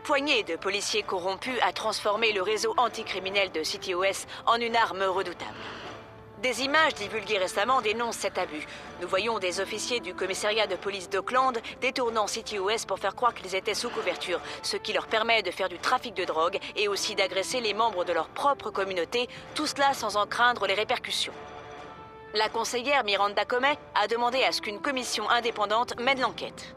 poignée de policiers corrompus a transformé le réseau anticriminel de CityOS en une arme redoutable. Des images divulguées récemment dénoncent cet abus. Nous voyons des officiers du commissariat de police d'Oakland détournant CityOS pour faire croire qu'ils étaient sous couverture, ce qui leur permet de faire du trafic de drogue et aussi d'agresser les membres de leur propre communauté, tout cela sans en craindre les répercussions. La conseillère Miranda Comey a demandé à ce qu'une commission indépendante mène l'enquête.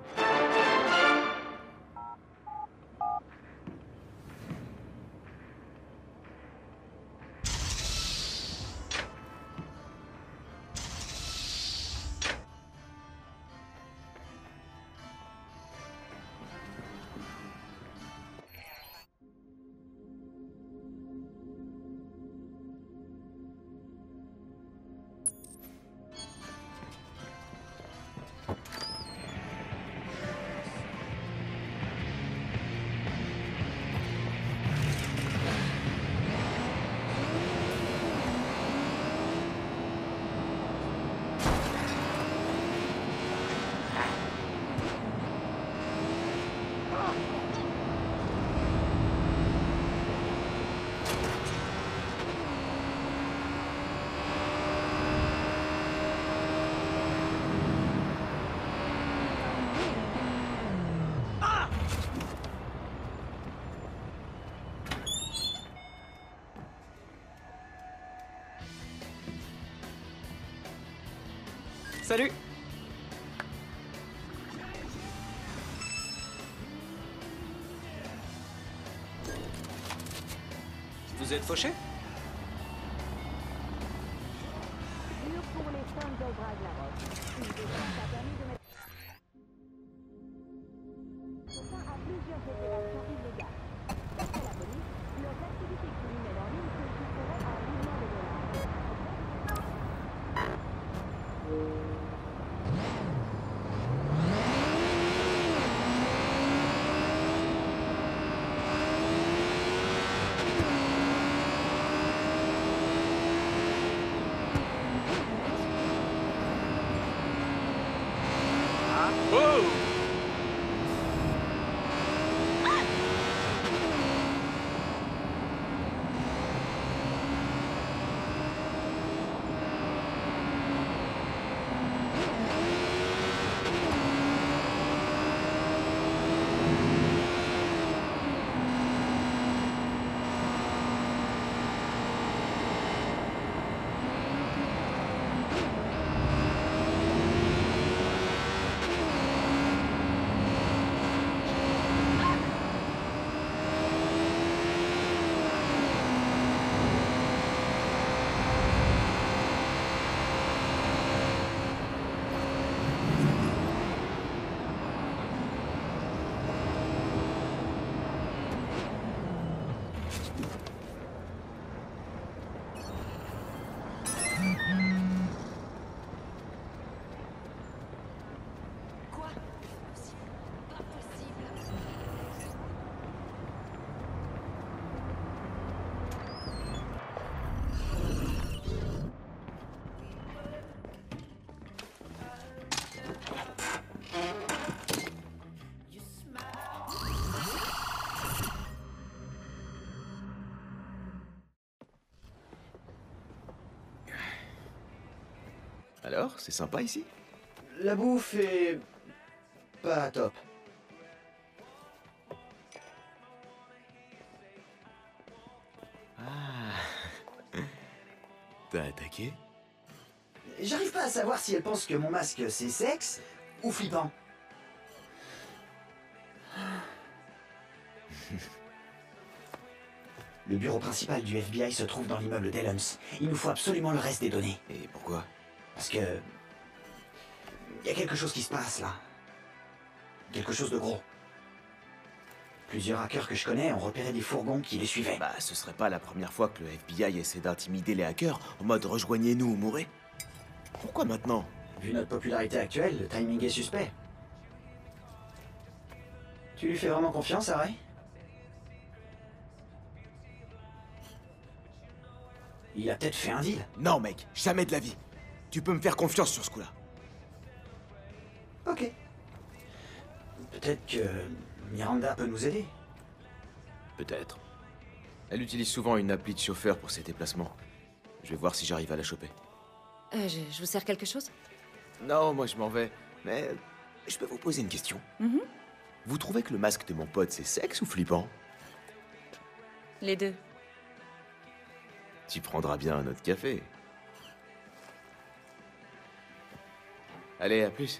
Salut! Vous êtes fauché? Pour les femmes d'Obrad-la-Roche. Une défense a permis de mettre fin à plusieurs opérations illégales. D'après la police, leurs activités criminelles en ligne se chiffreraient à millions de dollars. Alors, c'est sympa ici? La bouffe est... pas top. Ah... T'as attaqué? J'arrive pas à savoir si elle pense que mon masque c'est sexe ou flippant. Le bureau principal du FBI se trouve dans l'immeuble d'Ellums. Il nous faut absolument le reste des données. Et pourquoi? Parce que... il y a quelque chose qui se passe là. Quelque chose de gros. Plusieurs hackers que je connais ont repéré des fourgons qui les suivaient. Bah, ce serait pas la première fois que le FBI essaie d'intimider les hackers en mode rejoignez-nous ou mourrez. Pourquoi maintenant? Vu notre popularité actuelle, le timing est suspect. Tu lui fais vraiment confiance, Harry? Il a peut-être fait un deal. Non mec, jamais de la vie. Tu peux me faire confiance sur ce coup-là. Ok. Peut-être que Miranda peut nous aider. Peut-être. Elle utilise souvent une appli de chauffeur pour ses déplacements. Je vais voir si j'arrive à la choper. Je vous sers quelque chose? Non, moi je m'en vais. Mais je peux vous poser une question? Vous trouvez que le masque de mon pote c'est sexe ou flippant? Les deux. Tu prendras bien un autre café. Allez, à plus.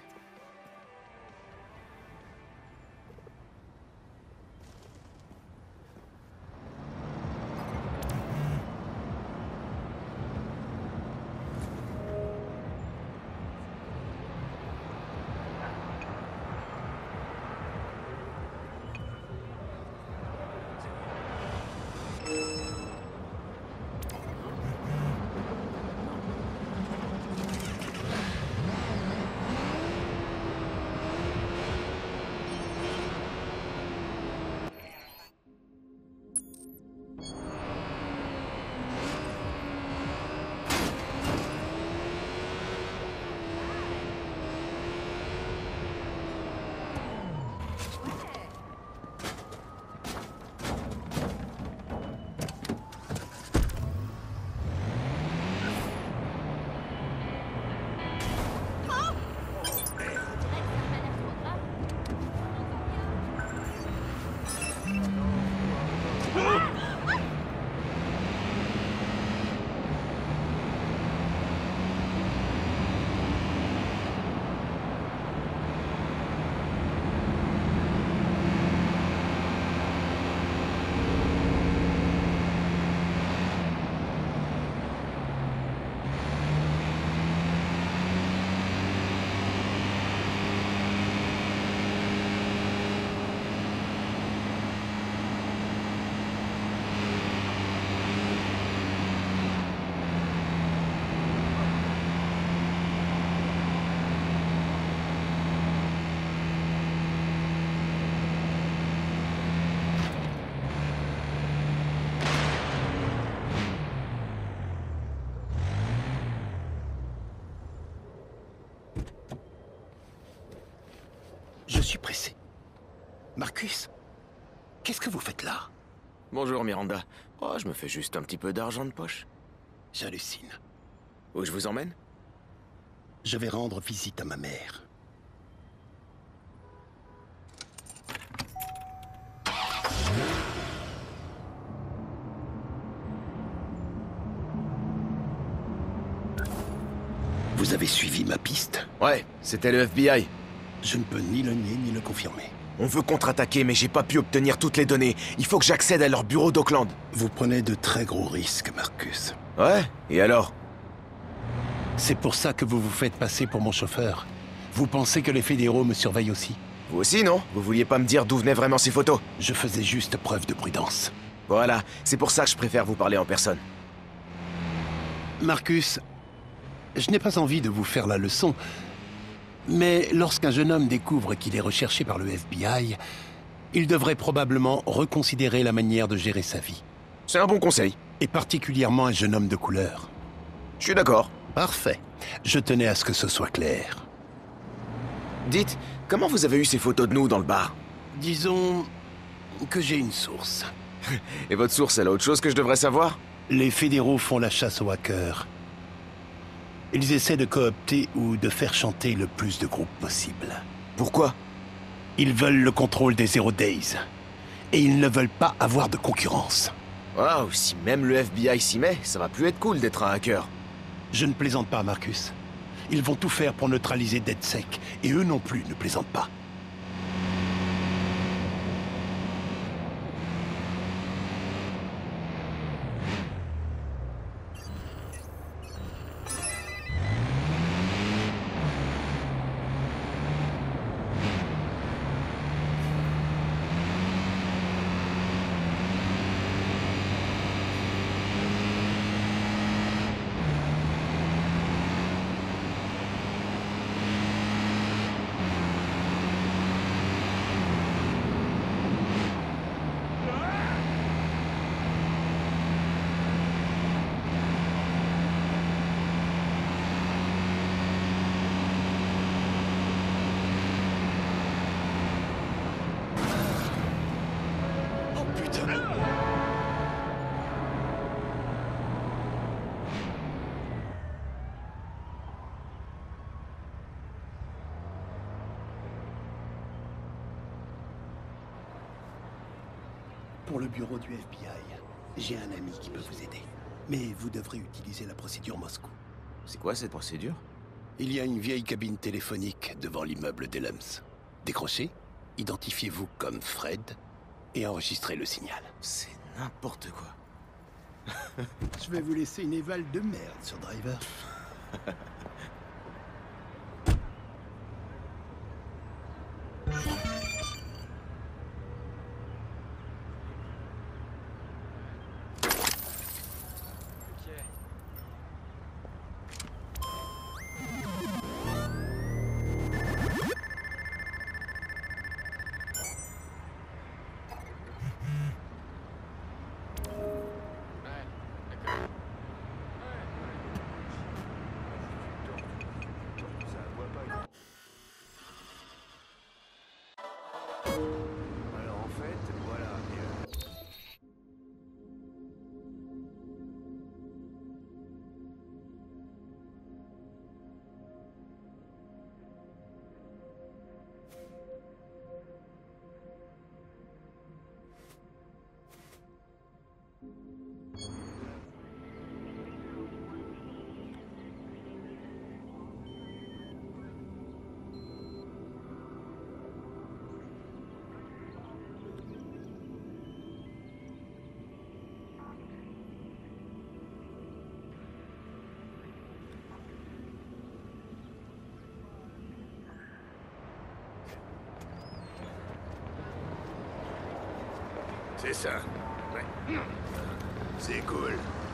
Je suis pressé. Marcus, qu'est-ce que vous faites là? Bonjour Miranda. Oh, je me fais juste un petit peu d'argent de poche. J'hallucine. Où je vous emmène? Je vais rendre visite à ma mère. Vous avez suivi ma piste? Ouais, c'était le FBI. Je ne peux ni le nier ni le confirmer. On veut contre-attaquer, mais j'ai pas pu obtenir toutes les données. Il faut que j'accède à leur bureau d'Oakland. Vous prenez de très gros risques, Marcus. Ouais? Et alors? C'est pour ça que vous vous faites passer pour mon chauffeur. Vous pensez que les fédéraux me surveillent aussi? Vous aussi, non? Vous vouliez pas me dire d'où venaient vraiment ces photos? Je faisais juste preuve de prudence. Voilà, c'est pour ça que je préfère vous parler en personne. Marcus, je n'ai pas envie de vous faire la leçon, mais lorsqu'un jeune homme découvre qu'il est recherché par le FBI, il devrait probablement reconsidérer la manière de gérer sa vie. C'est un bon conseil. Et particulièrement un jeune homme de couleur. Je suis d'accord. Parfait. Je tenais à ce que ce soit clair. Dites, comment vous avez eu ces photos de nous dans le bar? Disons que j'ai une source. Et votre source, elle a autre chose que je devrais savoir? Les fédéraux font la chasse aux hackers. Ils essaient de coopter ou de faire chanter le plus de groupes possible. Pourquoi? Ils veulent le contrôle des Zero Days. Et ils ne veulent pas avoir de concurrence. Waouh, si même le FBI s'y met, ça va plus être cool d'être un hacker. Je ne plaisante pas, Marcus. Ils vont tout faire pour neutraliser DedSec, et eux non plus ne plaisantent pas. pour le bureau du FBI. J'ai un ami qui peut vous aider. Mais vous devrez utiliser la procédure Moscou. C'est quoi cette procédure? Il y a une vieille cabine téléphonique devant l'immeuble d'Elms. Décrochez, identifiez-vous comme Fred et enregistrez le signal. C'est n'importe quoi. Je vais vous laisser une éval de merde sur Driver. Alors en fait, voilà. C'est ça. Ouais. C'est cool.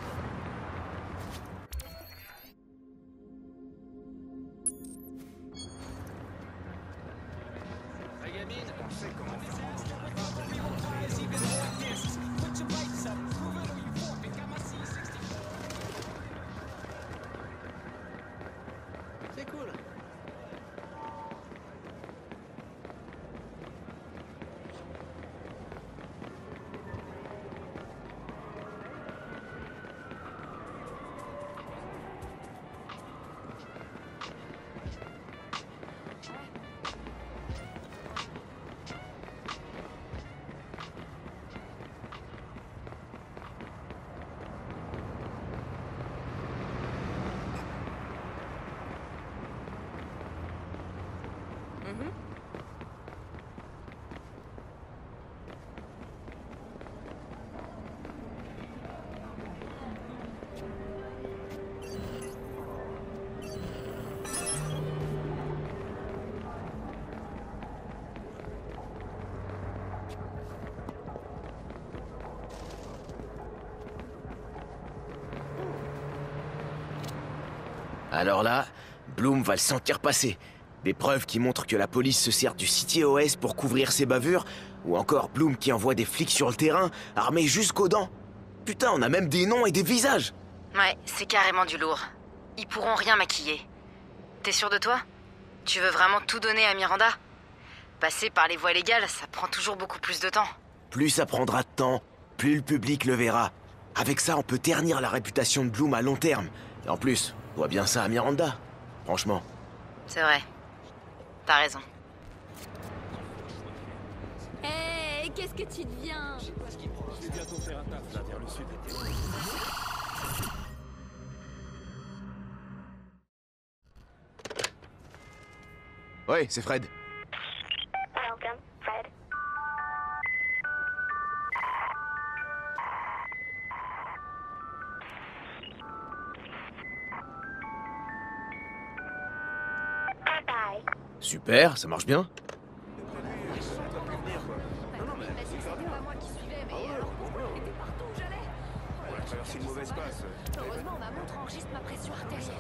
C'est cool. Alors là, Bloom va le sentir passer. Des preuves qui montrent que la police se sert du CTOS pour couvrir ses bavures, ou encore Bloom qui envoie des flics sur le terrain, armés jusqu'aux dents. Putain, on a même des noms et des visages. Ouais, c'est carrément du lourd. Ils pourront rien maquiller. T'es sûr de toi? Tu veux vraiment tout donner à Miranda? Passer par les voies légales, ça prend toujours beaucoup plus de temps. Plus ça prendra de temps, plus le public le verra. Avec ça, on peut ternir la réputation de Bloom à long terme. Et en plus, on voit bien ça à Miranda. Franchement. C'est vrai. T'as raison. Hé, qu'est-ce que tu deviens? Ouais, c'est Fred. Welcome, Fred. Bye. Super, ça marche bien. On a traversé une mauvaise passe. Heureusement, ma montre enregistre ma pression artérielle.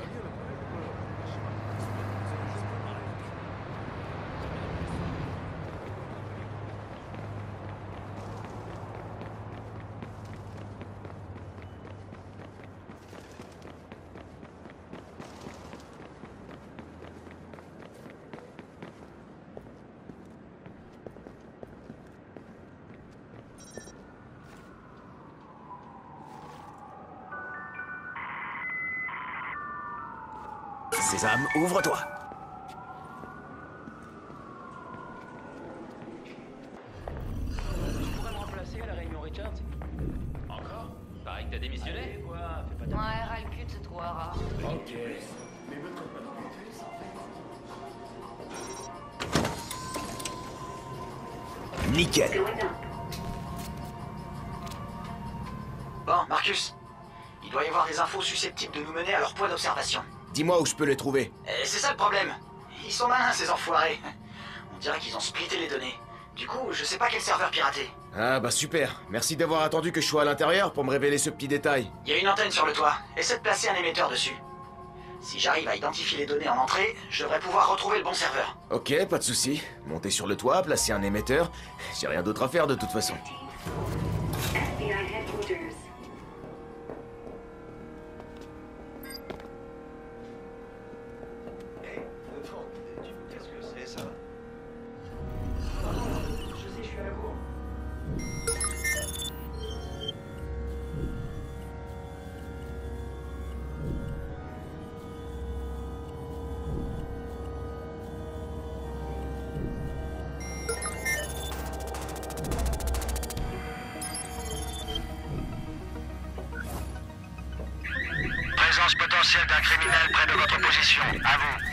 Sésame, ouvre-toi. Tu pourrais me remplacer à la réunion Richard? Nickel. Bon, Marcus. Il doit y avoir des infos susceptibles de nous mener à leur point d'observation. Dis-moi où je peux les trouver. Et c'est ça le problème. Ils sont malins, ces enfoirés. On dirait qu'ils ont splitté les données. Du coup, je sais pas quel serveur pirater. Ah bah super. Merci d'avoir attendu que je sois à l'intérieur pour me révéler ce petit détail. Il y a une antenne sur le toit. Essaie de placer un émetteur dessus. Si j'arrive à identifier les données en entrée, je devrais pouvoir retrouver le bon serveur. Ok, pas de souci. Monter sur le toit, placer un émetteur. J'ai rien d'autre à faire de toute façon. Présence potentielle d'un criminel près de votre position. À vous.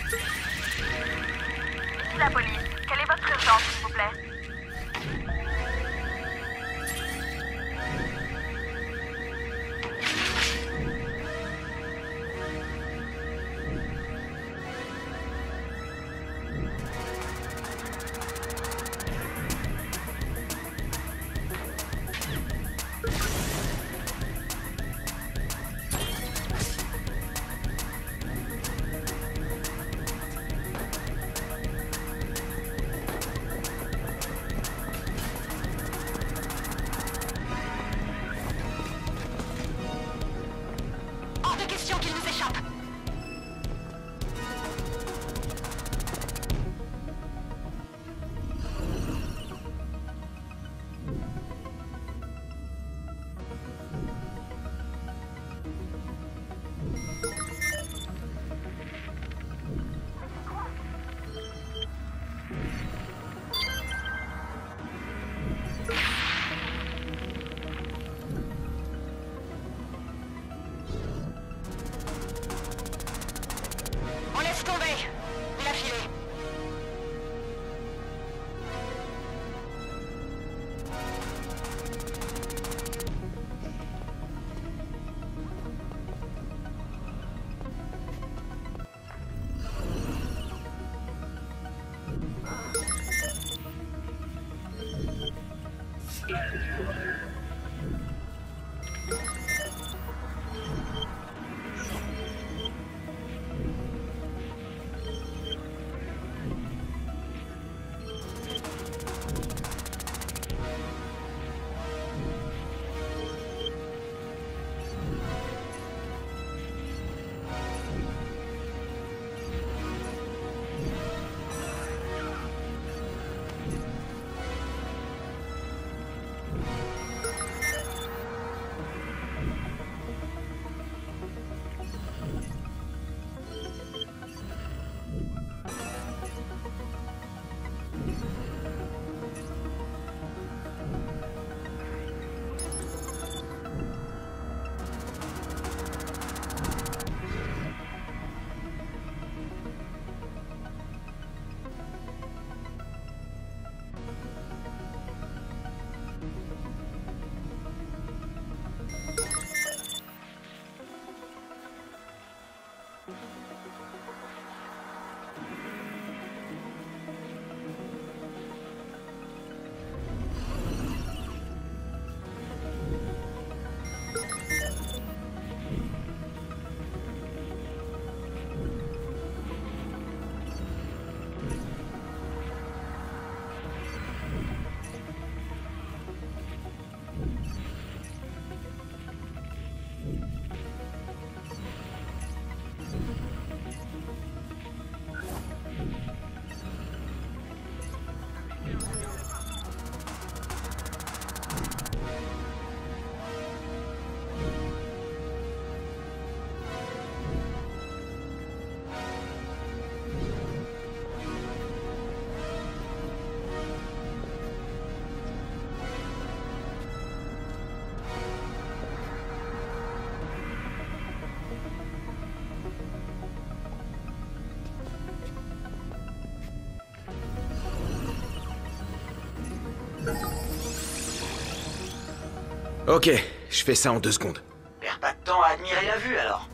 Ici la police. Quelle est votre urgence, s'il vous plaît? Ok, je fais ça en 2 secondes. Perds pas de temps à admirer la vue, alors.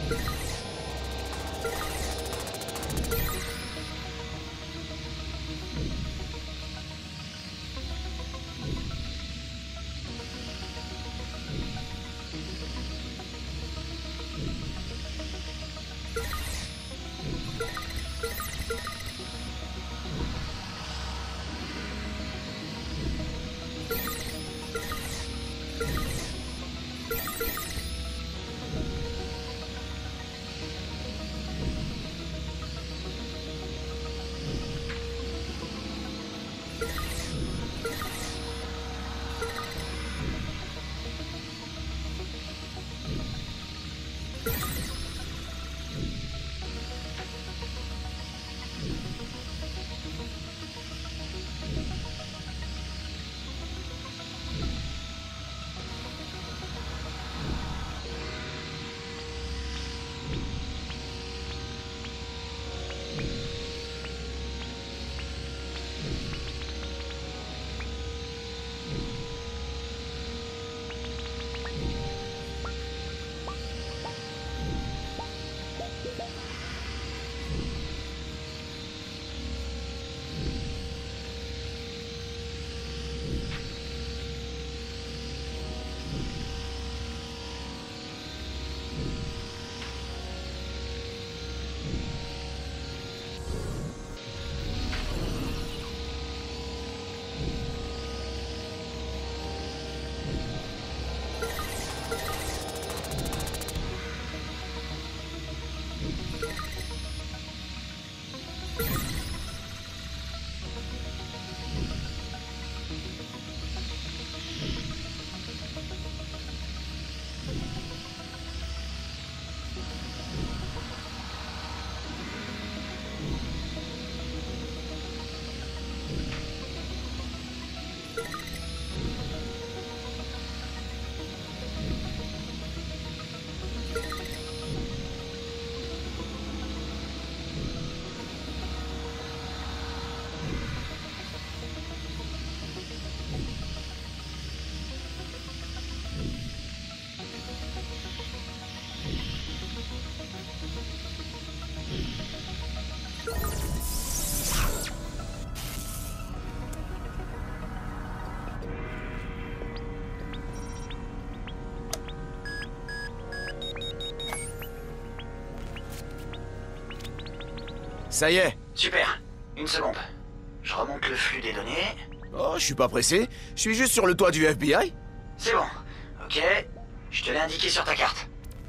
Ça y est. Super. Une seconde. Je remonte le flux des données. Oh, je suis pas pressé. Je suis juste sur le toit du FBI. C'est bon. Ok. Je te l'ai indiqué sur ta carte.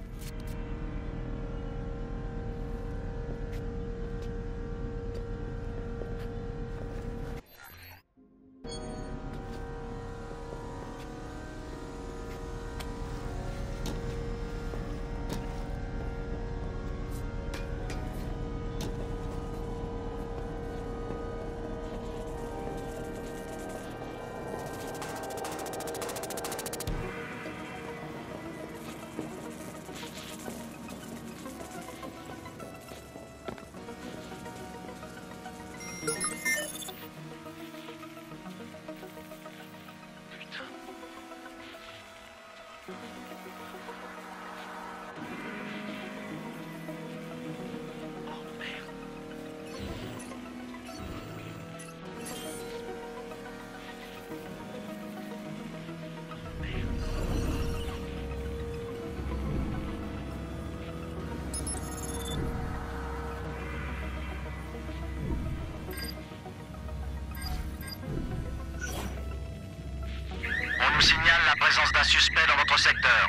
On nous signale la présence d'un suspect dans votre secteur.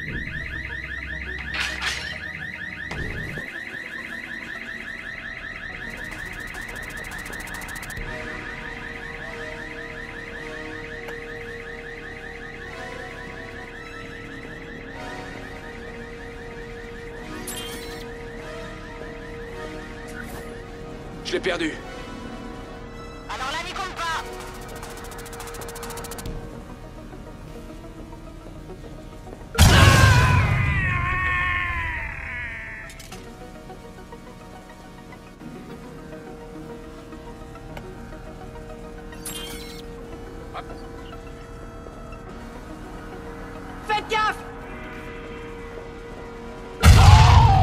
Je l'ai perdu. Alors là, n'y compte pas. Faites gaffe!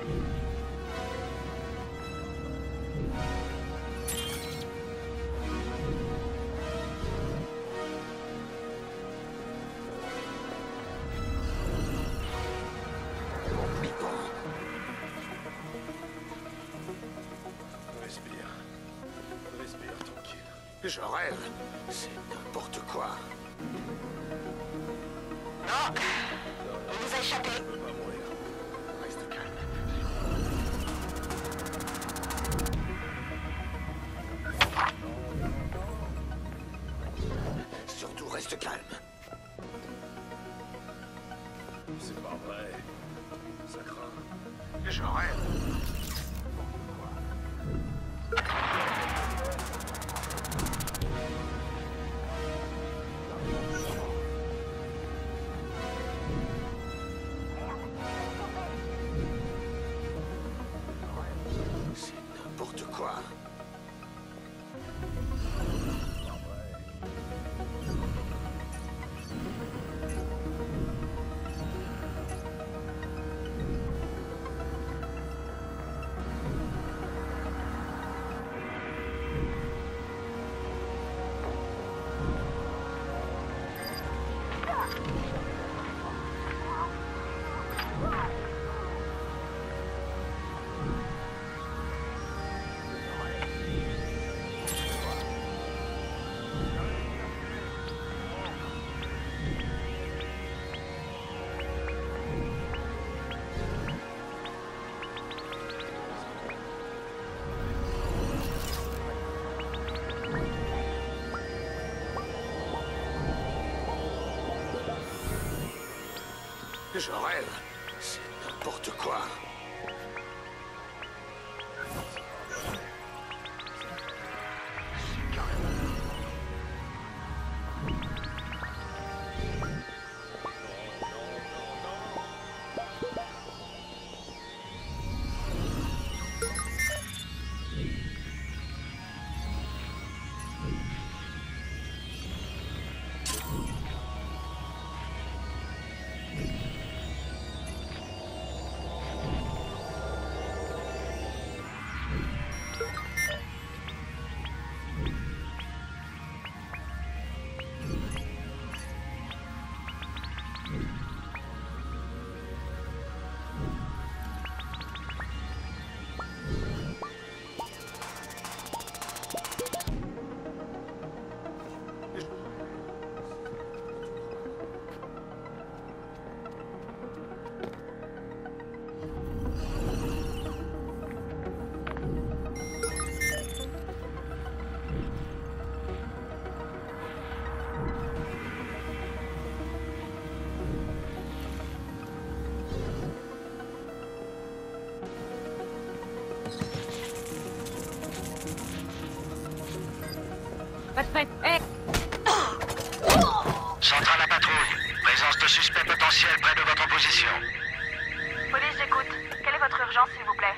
Respire. Respire, tranquille. Je rêve. C'est n'importe quoi. Non! On vous a échappé! Je peux pas mourir. Reste calme. Surtout reste calme. C'est pas vrai. Ça craint. Je rêve. C'est n'importe quoi. Je rêve. C'est n'importe quoi. Pas de prête. Hé! Centrale à patrouille. Présence de suspect potentiel près de votre position. Police, j'écoute. Quelle est votre urgence, s'il vous plaît?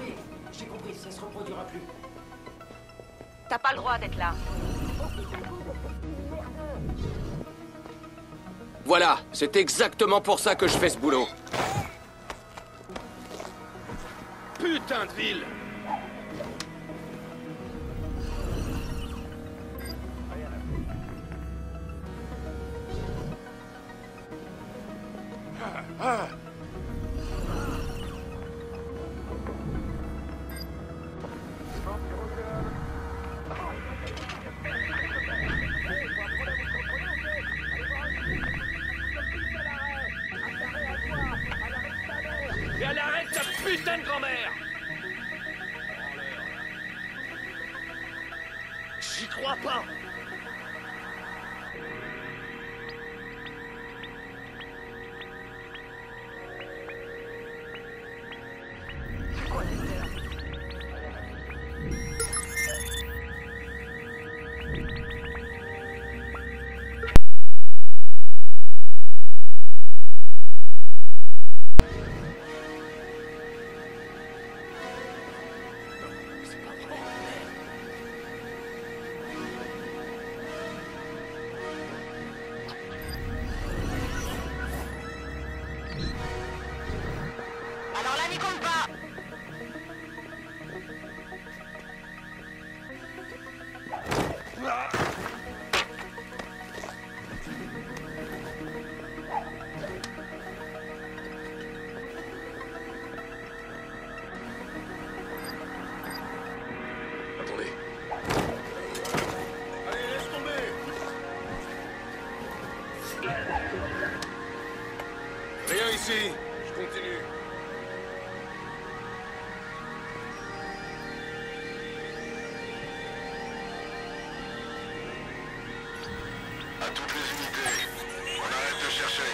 T'as pas le droit d'être là. Officier Good, Voilà, c'est exactement pour ça que je fais ce boulot. Putain de ville! Et elle arrête sa putain de grand-mère! J'y crois pas! Alors là, n'y compte pas. Attendez. Allez, laisse tomber! Rien ici, je continue. À toutes les unités, on arrête de chercher.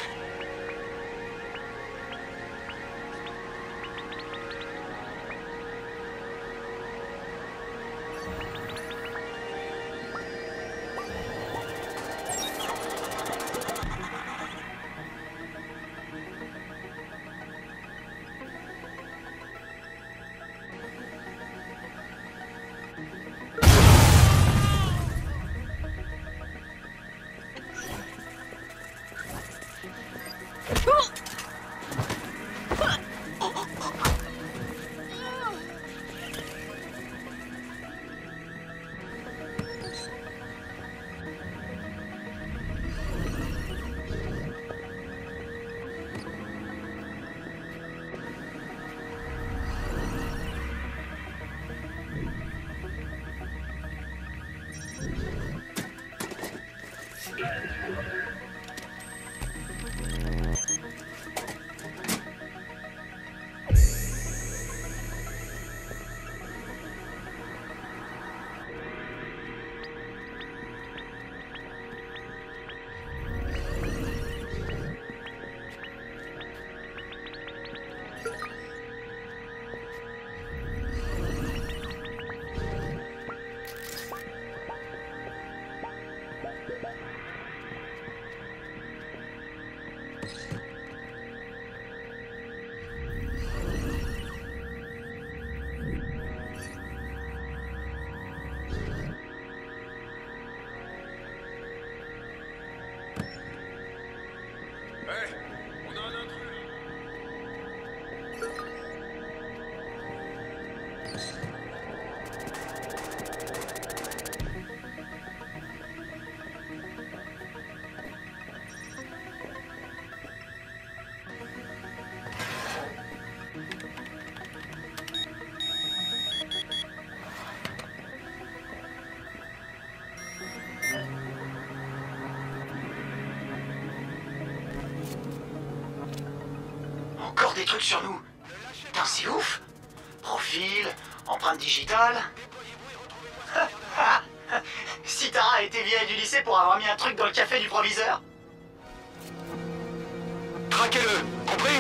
Hey, on a un intrus! Encore des trucs sur nous. Putain, c'est ouf. Profil, empreinte digitale. Si Tara a été virée du lycée pour avoir mis un truc dans le café du proviseur. Traquez-le, compris?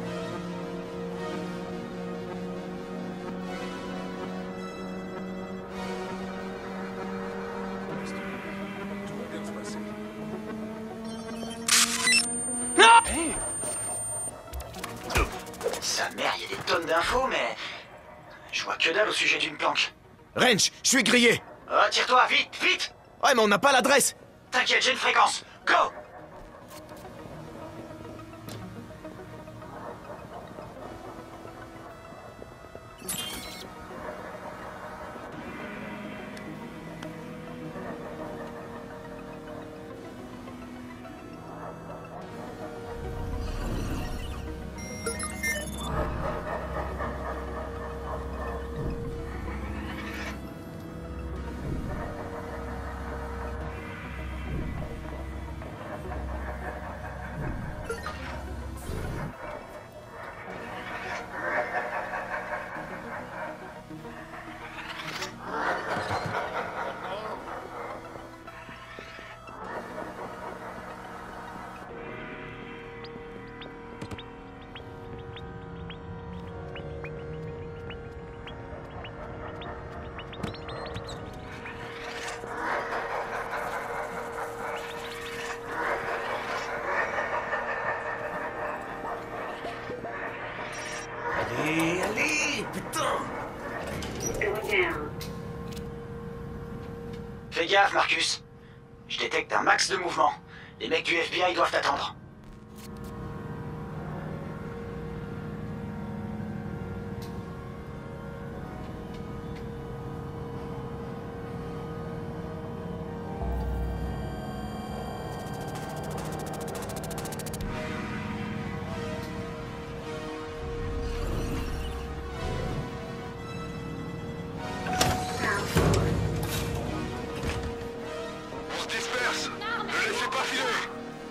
Tout va bien se passer. Sa mère, il y a des tonnes d'infos, mais... Je vois que dalle au sujet d'une planque. Range, je suis grillé. Oh, tire-toi, vite, vite. Ouais, mais on n'a pas l'adresse. T'inquiète, j'ai une fréquence. Go. gaffe, Marcus. Je détecte un max de mouvement. Les mecs du FBI doivent t'attendre. On se disperse. Ne laissez pas filer.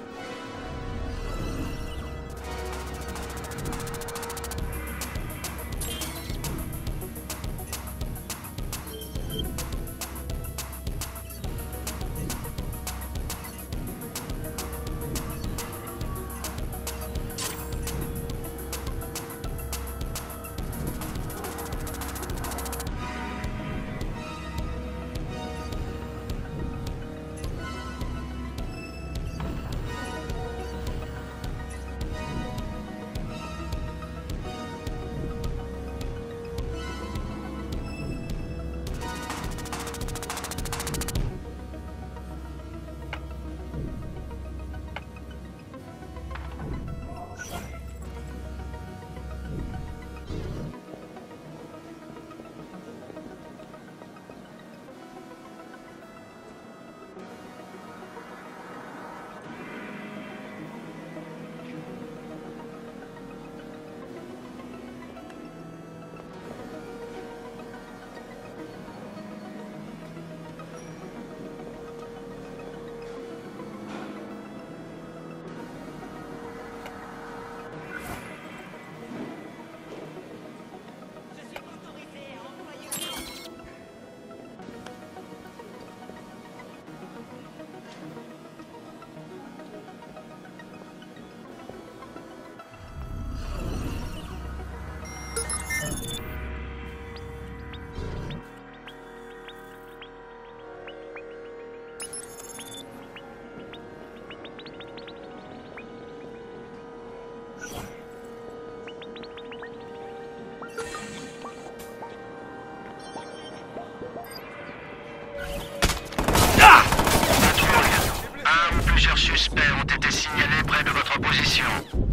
Un ou plusieurs suspects ont été signalés près de votre position.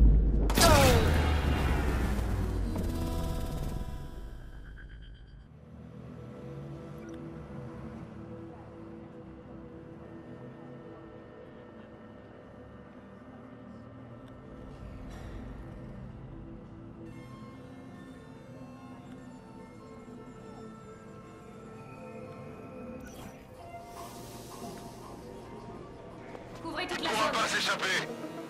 Couvrez toute la On va zone. pas s'échapper.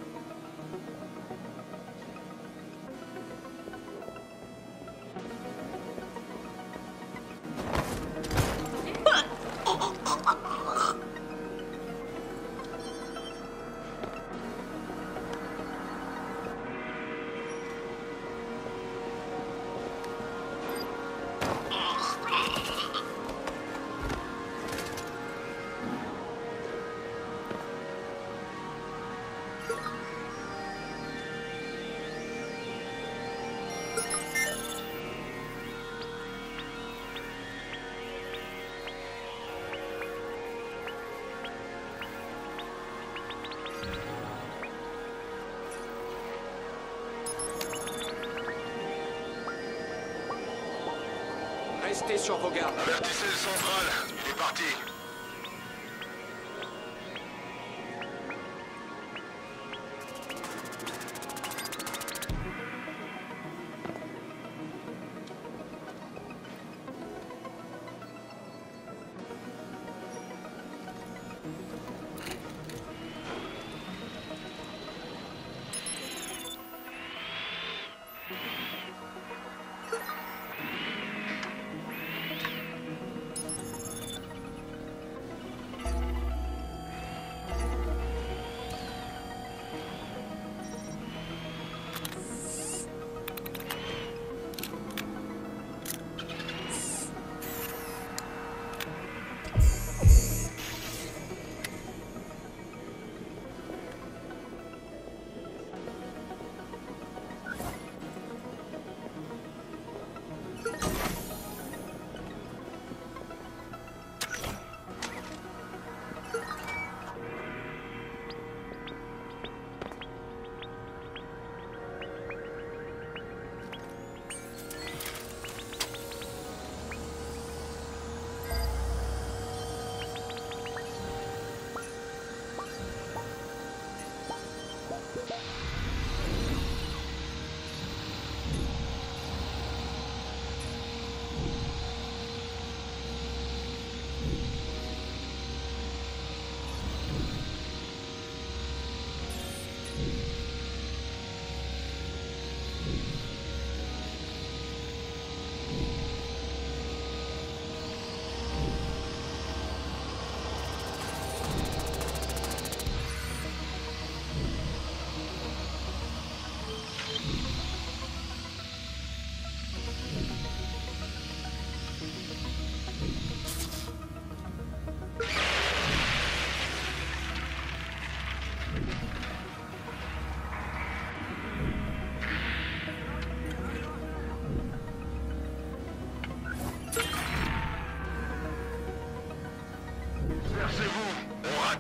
Restez sur vos gardes. Avertissez le central. Il est parti.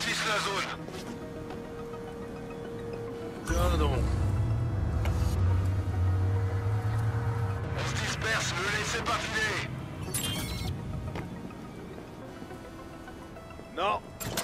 ratisse la zone. Tiens donc. On se disperse, ne laissez pas filer. Non.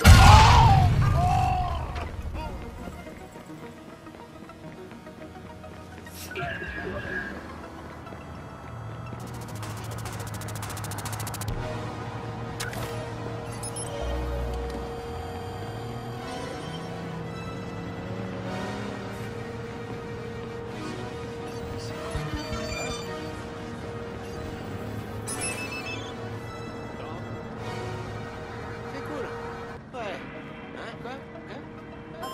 C'est cool. Ouais. Hein, quoi? Hein? Ok.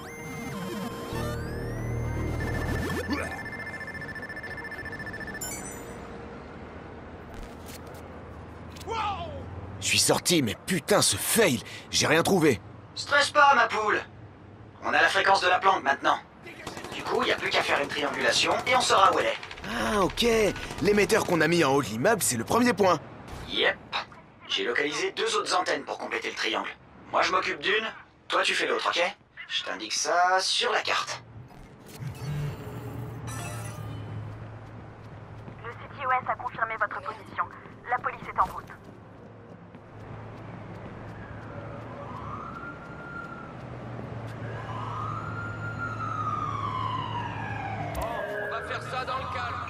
Je suis sorti, mais putain, ce fail. J'ai rien trouvé. Stresse pas, ma poule. On a la fréquence de la plante maintenant. Du coup, il n'y a plus qu'à faire une triangulation et on saura où elle est. Ah, ok. L'émetteur qu'on a mis en haut de l'immeuble, c'est le premier point. Yep. J'ai localisé 2 autres antennes pour compléter le triangle. Moi, je m'occupe d'une, toi, tu fais l'autre, ok? Je t'indique ça sur la carte. Le CTOS a confirmé votre position. La police est en route. On va faire ça dans le calme.